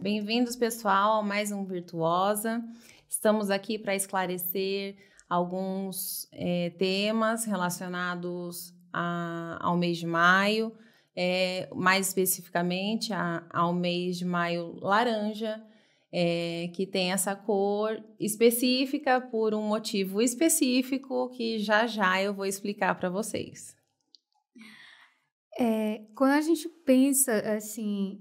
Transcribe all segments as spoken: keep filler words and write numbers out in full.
Bem-vindos, pessoal, a mais um Virtuosa. Estamos aqui para esclarecer alguns é, temas relacionados a, ao mês de maio, é, mais especificamente a, ao mês de maio laranja, é, que tem essa cor específica por um motivo específico que já já eu vou explicar para vocês. É, quando a gente pensa assim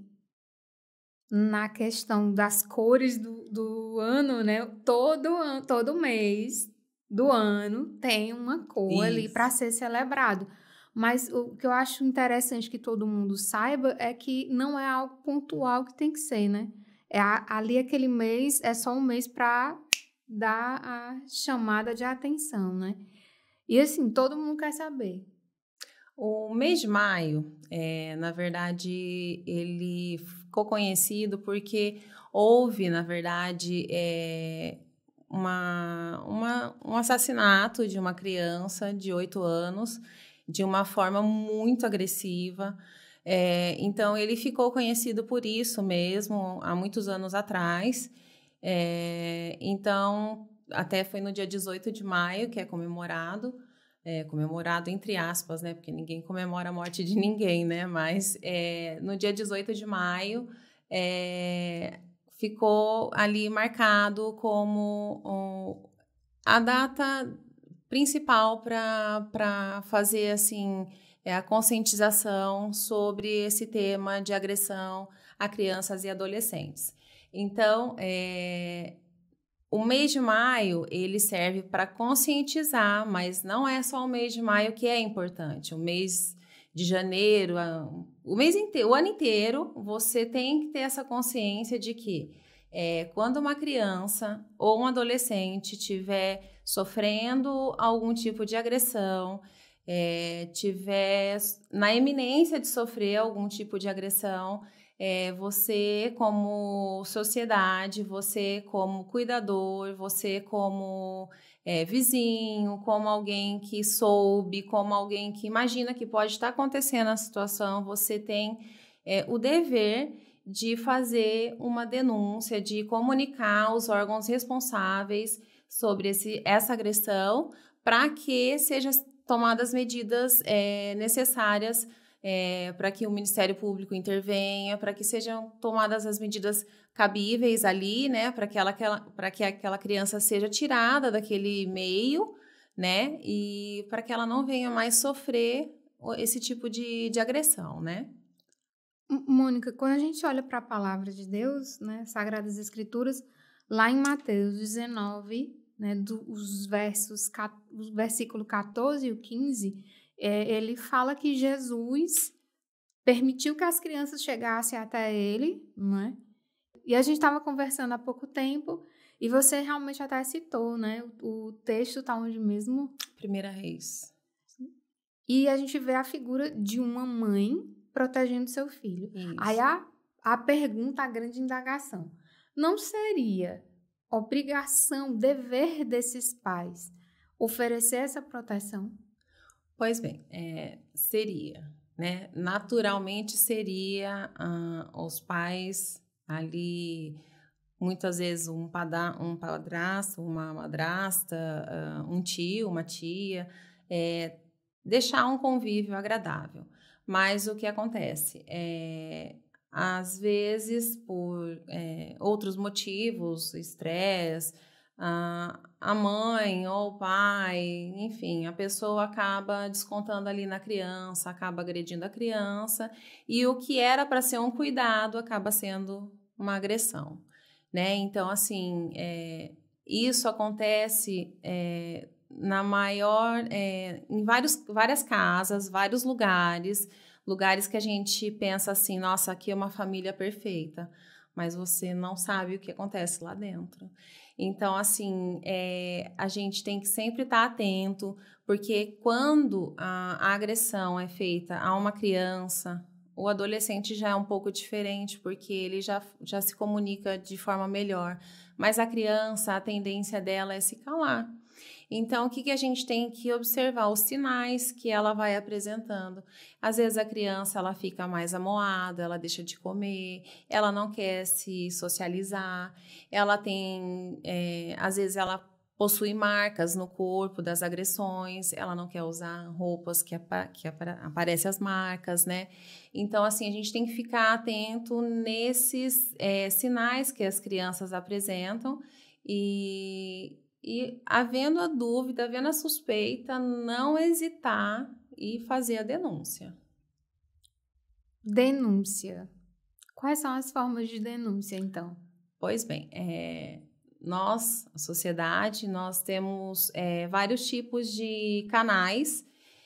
na questão das cores do, do ano, né? Todo ano, todo mês do ano tem uma cor Isso. ali para ser celebrado. Mas o que eu acho interessante que todo mundo saiba é que não é algo pontual que tem que ser, né? É a, ali aquele mês é só um mês para dar a chamada de atenção, né? E assim, todo mundo quer saber. O mês de maio, é, na verdade, ele ficou conhecido porque houve, na verdade, é, uma, uma, um assassinato de uma criança de oito anos de uma forma muito agressiva. É, então, ele ficou conhecido por isso mesmo, há muitos anos atrás. É, então, até foi no dia dezoito de maio que é comemorado. É, comemorado entre aspas, né? Porque ninguém comemora a morte de ninguém, né? Mas é, no dia dezoito de maio é, ficou ali marcado como um, a data principal para fazer assim é, a conscientização sobre esse tema de agressão a crianças e adolescentes. Então, é, o mês de maio, ele serve para conscientizar, mas não é só o mês de maio que é importante. O mês de janeiro, o mês inteiro, o ano inteiro, você tem que ter essa consciência de que é, quando uma criança ou um adolescente estiver sofrendo algum tipo de agressão, é, tiver na iminência de sofrer algum tipo de agressão, É, você como sociedade, você como cuidador, você como é, vizinho, como alguém que soube, como alguém que imagina que pode estar acontecendo a situação, você tem é, o dever de fazer uma denúncia, de comunicar os órgãos responsáveis sobre esse, essa agressão para que sejam tomadas medidas é, necessárias É, para que o Ministério Público intervenha, para que sejam tomadas as medidas cabíveis ali, né, para que, ela, para que aquela criança seja tirada daquele meio, né, e para que ela não venha mais sofrer esse tipo de, de agressão, né. Mônica, quando a gente olha para a palavra de Deus, né, Sagradas Escrituras, lá em Mateus dezenove, né, dos versos, os versículo quatorze e o quinze, É, ele fala que Jesus permitiu que as crianças chegassem até ele, não é? E a gente estava conversando há pouco tempo e você realmente até citou, né? O, o texto está onde mesmo? Primeira Reis. E a gente vê a figura de uma mãe protegendo seu filho. Isso. Aí a, a pergunta, a grande indagação. Não seria obrigação, dever desses pais oferecer essa proteção? Pois bem, é, seria, né? Naturalmente seria ah, os pais ali, muitas vezes um, pada, um padrasto, uma madrasta, ah, um tio, uma tia, é, deixar um convívio agradável. Mas o que acontece? É, às vezes, por é, outros motivos, estresse, a, a mãe ou o pai, enfim, a pessoa acaba descontando ali na criança, acaba agredindo a criança, e o que era para ser um cuidado acaba sendo uma agressão, né? Então, assim, é, isso acontece é, na maior, é, em vários, várias casas, vários lugares, lugares que a gente pensa assim, nossa, aqui é uma família perfeita, mas você não sabe o que acontece lá dentro. Então, assim, é, a gente tem que sempre estar atento, porque quando a, a agressão é feita a uma criança, o adolescente já é um pouco diferente, porque ele já, já se comunica de forma melhor. Mas a criança, a tendência dela é se calar. Então, o que, que a gente tem que observar? Os sinais que ela vai apresentando. Às vezes a criança ela fica mais amoada, ela deixa de comer, ela não quer se socializar, ela tem, é, às vezes ela possui marcas no corpo das agressões, ela não quer usar roupas que, apa que apa aparecem as marcas, né? Então, assim, a gente tem que ficar atento nesses é, sinais que as crianças apresentam e, e, havendo a dúvida, havendo a suspeita, não hesitar e fazer a denúncia. Denúncia. Quais são as formas de denúncia, então? Pois bem, é... nós, a sociedade, nós temos é, vários tipos de canais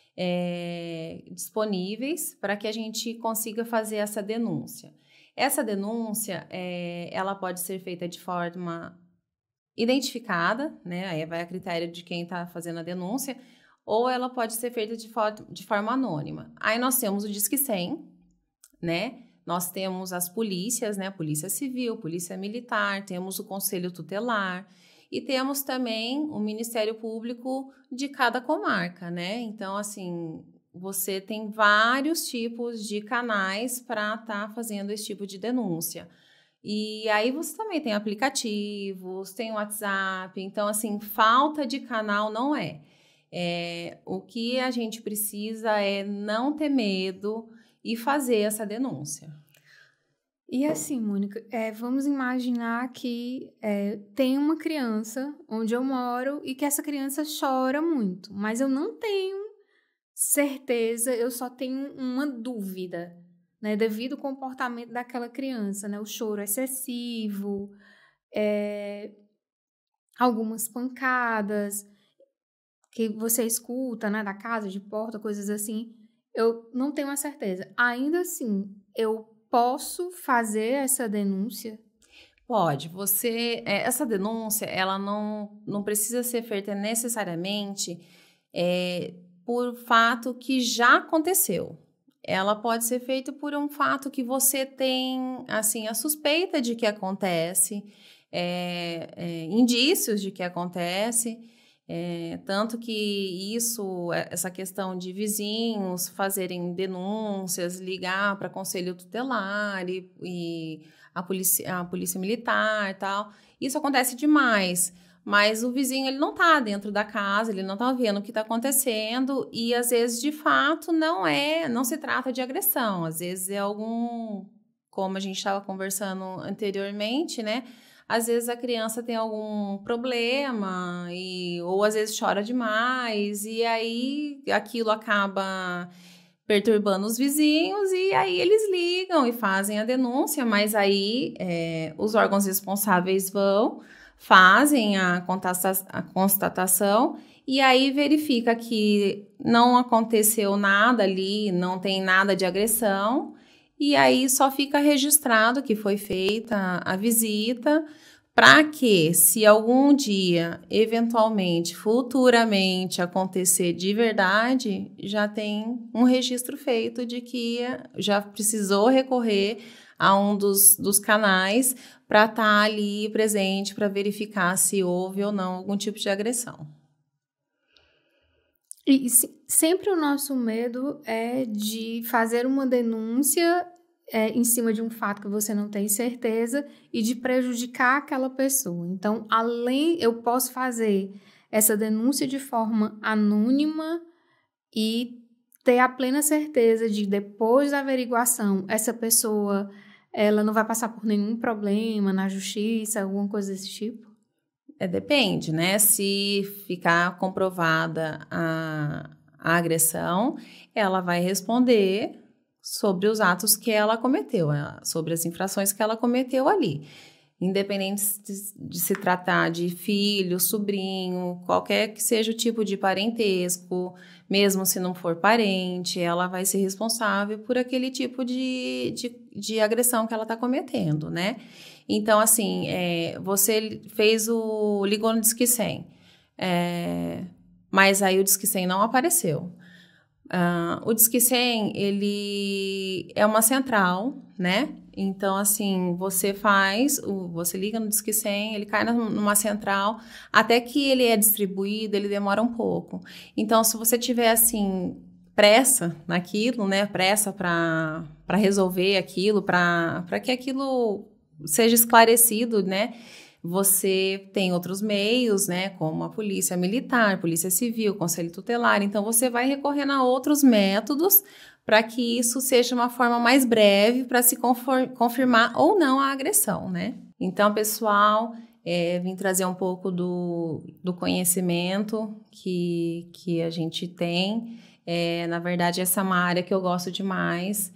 é, disponíveis para que a gente consiga fazer essa denúncia. Essa denúncia, é, ela pode ser feita de forma identificada, né? Aí vai a critério de quem está fazendo a denúncia, ou ela pode ser feita de, for de forma anônima. Aí nós temos o Disque cem, né? Nós temos as polícias, né? Polícia Civil, Polícia Militar, temos o Conselho Tutelar e temos também o Ministério Público de cada comarca, né? Então, assim, você tem vários tipos de canais para estar tá fazendo esse tipo de denúncia. E aí você também tem aplicativos, tem o WhatsApp, então, assim, falta de canal não é. É, o que a gente precisa é não ter medo e fazer essa denúncia. E assim, Mônica, é, vamos imaginar que é, tem uma criança onde eu moro e que essa criança chora muito, mas eu não tenho certeza, eu só tenho uma dúvida, né, devido ao comportamento daquela criança, né, o choro excessivo, é, algumas pancadas que você escuta, né, da casa, de porta, coisas assim. Eu não tenho a certeza. Ainda assim, eu posso fazer essa denúncia? Pode. Você, essa denúncia, ela não, não precisa ser feita necessariamente é, por fato que já aconteceu. Ela pode ser feita por um fato que você tem, assim, a suspeita de que acontece, é, é, indícios de que acontece. É, tanto que isso, essa questão de vizinhos fazerem denúncias, ligar para conselho tutelar e, e a, polícia, a polícia militar e tal, isso acontece demais. Mas o vizinho ele não está dentro da casa, ele não está vendo o que está acontecendo e às vezes de fato não é, não se trata de agressão, às vezes é algum, como a gente estava conversando anteriormente, né? Às vezes a criança tem algum problema, e, ou às vezes chora demais, e aí aquilo acaba perturbando os vizinhos, e aí eles ligam e fazem a denúncia, mas aí é, os órgãos responsáveis vão, fazem a, a constatação, e aí verifica que não aconteceu nada ali, não tem nada de agressão, e aí só fica registrado que foi feita a visita, para que, se algum dia, eventualmente, futuramente acontecer de verdade, já tem um registro feito de que já precisou recorrer a um dos, dos canais para estar tá ali presente para verificar se houve ou não algum tipo de agressão. E sempre o nosso medo é de fazer uma denúncia é, em cima de um fato que você não tem certeza e de prejudicar aquela pessoa. Então, além, eu posso fazer essa denúncia de forma anônima e ter a plena certeza de, depois da averiguação, essa pessoa ela não vai passar por nenhum problema na justiça, alguma coisa desse tipo? É, depende, né? Se ficar comprovada a, a agressão, ela vai responder sobre os atos que ela cometeu, sobre as infrações que ela cometeu ali. Independente de, de se tratar de filho, sobrinho, qualquer que seja o tipo de parentesco, mesmo se não for parente, ela vai ser responsável por aquele tipo de, de, de agressão que ela está cometendo, né? Então, assim, é, você fez o... ligou no Disque cem, é, mas aí o Disque cem não apareceu. uh, o Disque cem, ele é uma central, né? Então, assim, você faz, o, você liga no Disque cem, ele cai numa central, até que ele é distribuído, ele demora um pouco. Então, se você tiver, assim, pressa naquilo, né? Pressa para para resolver aquilo, para para que aquilo seja esclarecido, né? Você tem outros meios, né, como a polícia militar, polícia civil, conselho tutelar. Então, você vai recorrendo a outros métodos para que isso seja uma forma mais breve para se confirmar ou não a agressão, né? Então, pessoal, é, vim trazer um pouco do, do conhecimento que, que a gente tem. É, na verdade, essa é uma área que eu gosto demais.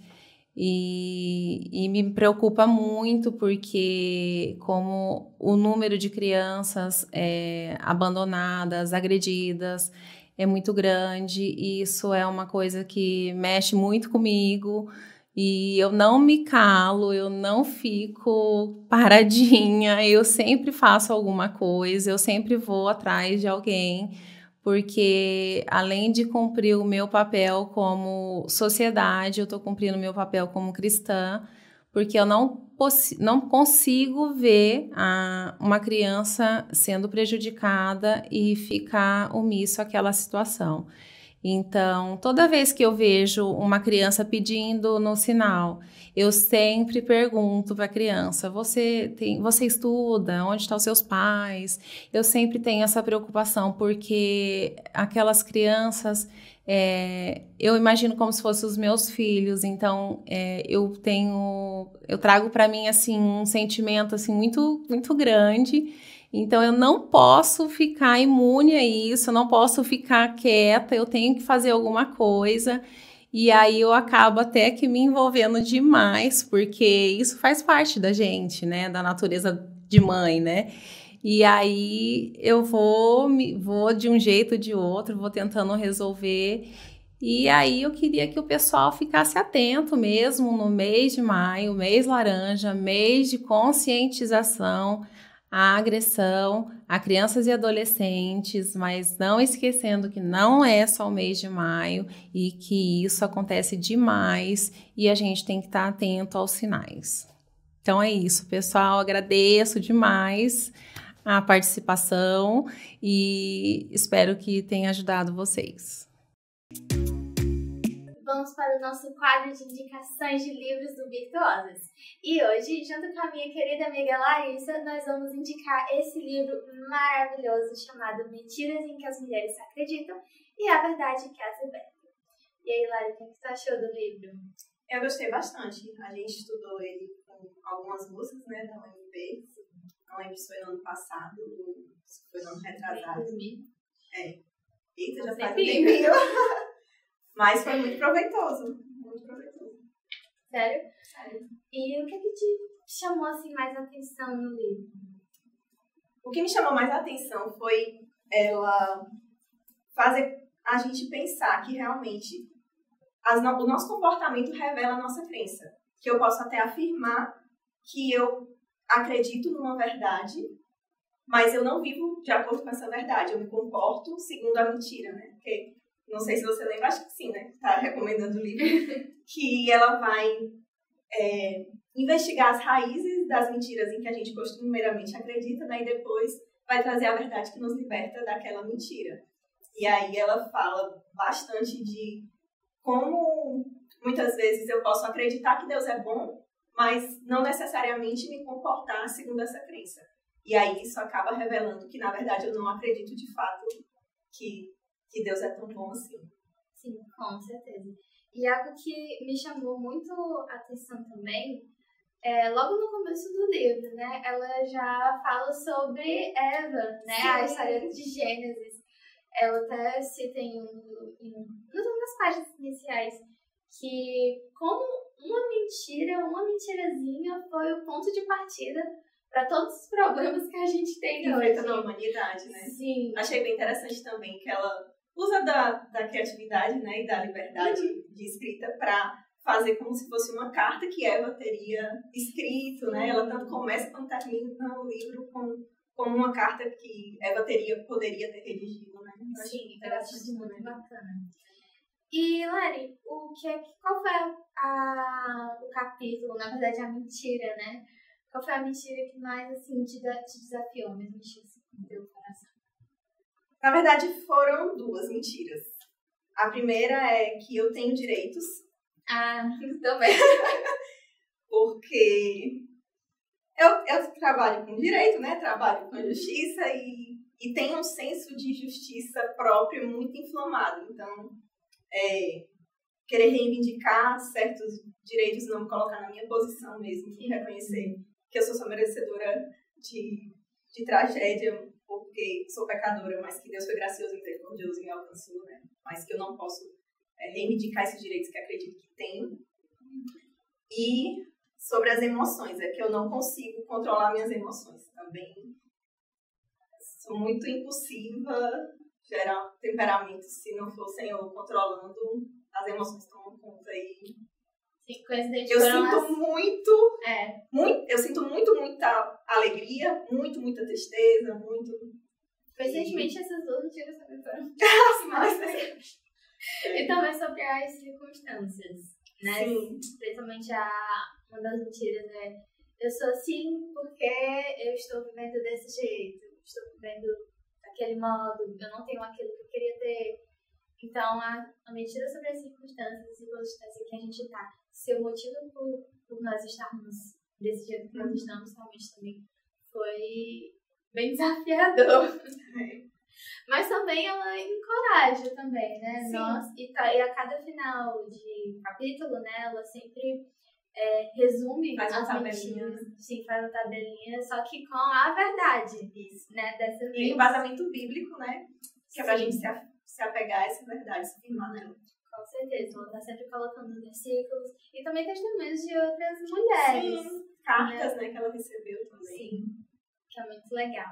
E, e me preocupa muito porque como o número de crianças é, abandonadas, agredidas é muito grande, e isso é uma coisa que mexe muito comigo, e eu não me calo, eu não fico paradinha, eu sempre faço alguma coisa, eu sempre vou atrás de alguém, porque além de cumprir o meu papel como sociedade, eu estou cumprindo o meu papel como cristã, porque eu não, não consigo ver a, uma criança sendo prejudicada e ficar omisso àquela situação. Então, toda vez que eu vejo uma criança pedindo no sinal, eu sempre pergunto para a criança, você, tem, você estuda? Onde estão os seus pais? Eu sempre tenho essa preocupação, porque aquelas crianças, é, eu imagino como se fossem os meus filhos, então é, eu tenho, eu trago para mim assim, um sentimento assim, muito, muito grande. Então, eu não posso ficar imune a isso, eu não posso ficar quieta, eu tenho que fazer alguma coisa. E aí, eu acabo até que me envolvendo demais, porque isso faz parte da gente, né? Da natureza de mãe, né? E aí, eu vou, vou de um jeito ou de outro, vou tentando resolver. E aí, eu queria que o pessoal ficasse atento mesmo no mês de maio, mês laranja, mês de conscientização a agressão a crianças e adolescentes, mas não esquecendo que não é só o mês de maio e que isso acontece demais e a gente tem que estar atento aos sinais. Então é isso, pessoal, agradeço demais a participação e espero que tenha ajudado vocês. Vamos para o nosso quadro de indicações de livros do Virtuosas. E hoje, junto com a minha querida amiga Larissa, nós vamos indicar esse livro maravilhoso chamado Mentiras em que as Mulheres Se Acreditam e a Verdade que as Liberta. E aí, Larissa, o que você achou do livro? Eu gostei bastante. A gente estudou ele com algumas músicas, né, da U N B. Não lembro se foi no ano passado ou se foi no ano retrasado. É. Eita, já faz um tempinho. Mas foi muito proveitoso. Muito proveitoso. Sério? Sério. E o que, que te chamou assim, mais atenção no livro? O que me chamou mais atenção foi ela fazer a gente pensar que realmente as no, o nosso comportamento revela a nossa crença. Que eu posso até afirmar que eu acredito numa verdade, mas eu não vivo de acordo com essa verdade. Eu me comporto segundo a mentira, né? Porque não sei se você lembra, acho que sim, né? Tá recomendando o livro. Que ela vai é, investigar as raízes das mentiras em que a gente costumeiramente acredita, né? E depois vai trazer a verdade que nos liberta daquela mentira. E aí ela fala bastante de como muitas vezes eu posso acreditar que Deus é bom, mas não necessariamente me comportar segundo essa crença. E aí isso acaba revelando que, na verdade, eu não acredito de fato que que Deus é tão bom assim. Sim, com certeza. E algo que me chamou muito a atenção também, é, logo no começo do livro, né, ela já fala sobre Eva, né, Sim. a história de Gênesis. Ela até cita em, em nas páginas iniciais que como uma mentira, uma mentirazinha foi o ponto de partida para todos os problemas que a gente tem hoje. Feita na humanidade, né? Sim. Achei bem interessante também que ela usa da, da criatividade, né, e da liberdade uhum. de escrita para fazer como se fosse uma carta que Eva teria escrito, né? Ela tanto começa quanto termina o livro com, com uma carta que Eva teria, poderia ter redigido, né? Sim, eu acho muito bacana. E, Lari, o que é, qual foi a, a, o capítulo, na verdade a mentira, né? Qual foi a mentira que mais, assim, te, te desafiou, mas mexeu assim, no teu coração? Na verdade, foram duas mentiras. A primeira é que eu tenho direitos. Ah, também. Porque eu, eu trabalho com direito, né? Trabalho com justiça e, e tenho um senso de justiça próprio muito inflamado. Então, é, querer reivindicar certos direitos, não me colocar na minha posição mesmo, e reconhecer que eu sou só merecedora de, de tragédia, porque sou pecadora, mas que Deus foi gracioso e misericordioso e me alcançou, né? Mas que eu não posso é, reivindicar esses direitos que acredito que tenho. E sobre as emoções, é que eu não consigo controlar minhas emoções também. Sou muito impulsiva, gerar temperamento, se não for o Senhor controlando, as emoções tomam conta aí. Sim, coincidente, eu foram sinto as... muito, é. muito, eu sinto muito, muita alegria, muito, muita tristeza, muito... Recentemente, e... essas duas mentiras também foram mas, é. E também sobre as circunstâncias, né? Sim. Principalmente a, uma das mentiras é eu sou assim porque eu estou vivendo desse jeito, estou vivendo daquele modo, eu não tenho aquilo que eu queria ter. Então, a, a mentira sobre as circunstâncias e circunstâncias que a gente está, seu motivo por, por nós estarmos desse jeito que nós estamos, realmente também foi bem desafiador. É. Mas também ela encoraja também, né? Sim. Nós, e, tá, e a cada final de capítulo, né, ela sempre é, resume faz as mentiras. Sim, faz uma tabelinha, só que com a verdade. Isso. Né, dessa e vez. embasamento bíblico, né? Que é pra Sim. gente se, a, se apegar a essa verdade, se firmar nela. Com certeza, ela tá sempre colocando versículos. E também testemunhos de outras mulheres. Sim, cartas, né, né que ela recebeu também. Sim, que é muito legal.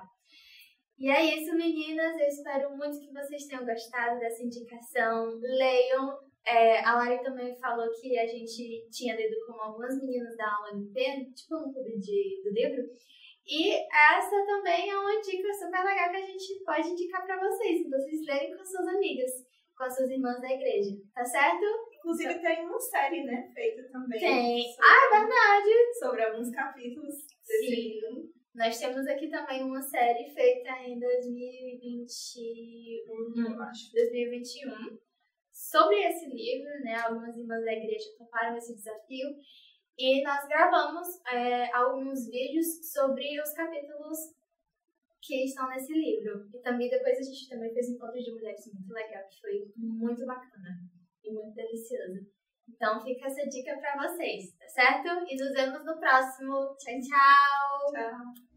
E é isso, meninas. Eu espero muito que vocês tenham gostado dessa indicação. Leiam. É, a Lari também falou que a gente tinha lido com algumas meninas da aula M P, tipo um clube de, do livro. E essa também é uma dica super legal que a gente pode indicar pra vocês. Vocês lerem com suas amigas, com as suas irmãs da igreja. Tá certo? Inclusive tem uma série, né, feita também. Tem. Sobre, ah, é verdade. Sobre alguns capítulos desse Sim. livro. Nós temos aqui também uma série feita em dois mil e vinte e um, eu acho. dois mil e vinte e um, sobre esse livro, né? Algumas irmãs da igreja toparam esse desafio e nós gravamos é, alguns vídeos sobre os capítulos que estão nesse livro. E também depois a gente também fez um encontro de mulheres muito legal, que foi muito bacana e muito delicioso. Então fica essa dica pra vocês, tá certo? E nos vemos no próximo. Tchau, tchau! Tchau!